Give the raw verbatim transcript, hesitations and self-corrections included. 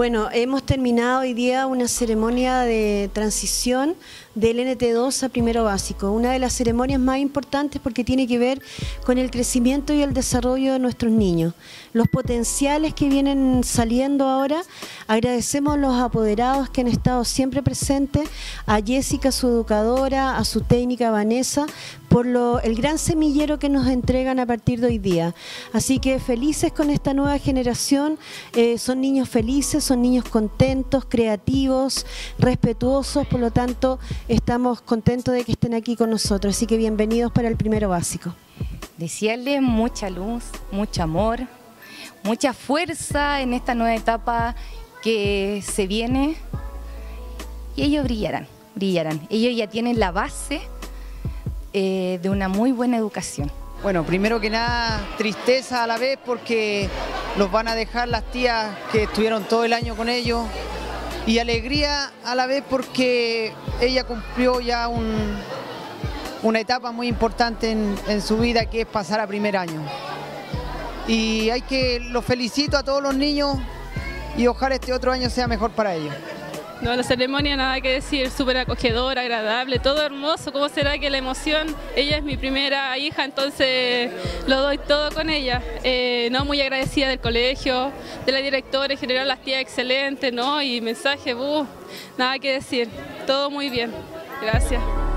Bueno, hemos terminado hoy día una ceremonia de transición del N T dos a primero básico, una de las ceremonias más importantes porque tiene que ver con el crecimiento y el desarrollo de nuestros niños, los potenciales que vienen saliendo ahora. Agradecemos a los apoderados que han estado siempre presentes, a Jessica, su educadora, a su técnica Vanessa, por lo, el gran semillero que nos entregan a partir de hoy día. Así que felices con esta nueva generación, eh, son niños felices, son niños contentos, creativos, respetuosos, por lo tanto estamos contentos de que estén aquí con nosotros, así que bienvenidos para el primero básico. Desearles mucha luz, mucho amor, mucha fuerza en esta nueva etapa que se viene y ellos brillarán, brillarán. Ellos ya tienen la base eh, de una muy buena educación. Bueno, primero que nada, tristeza a la vez porque los van a dejar las tías que estuvieron todo el año con ellos, y alegría a la vez porque ella cumplió ya un, una etapa muy importante en, en su vida, que es pasar a primer año. Y hay que, los felicito a todos los niños y ojalá este otro año sea mejor para ellos. No, la ceremonia nada que decir, súper acogedora, agradable, todo hermoso. ¿Cómo será que la emoción? Ella es mi primera hija, entonces lo doy todo con ella. Eh, no, muy agradecida del colegio, de la directora en general, las tías excelentes, ¿no? Y mensaje, uh, nada que decir, todo muy bien. Gracias.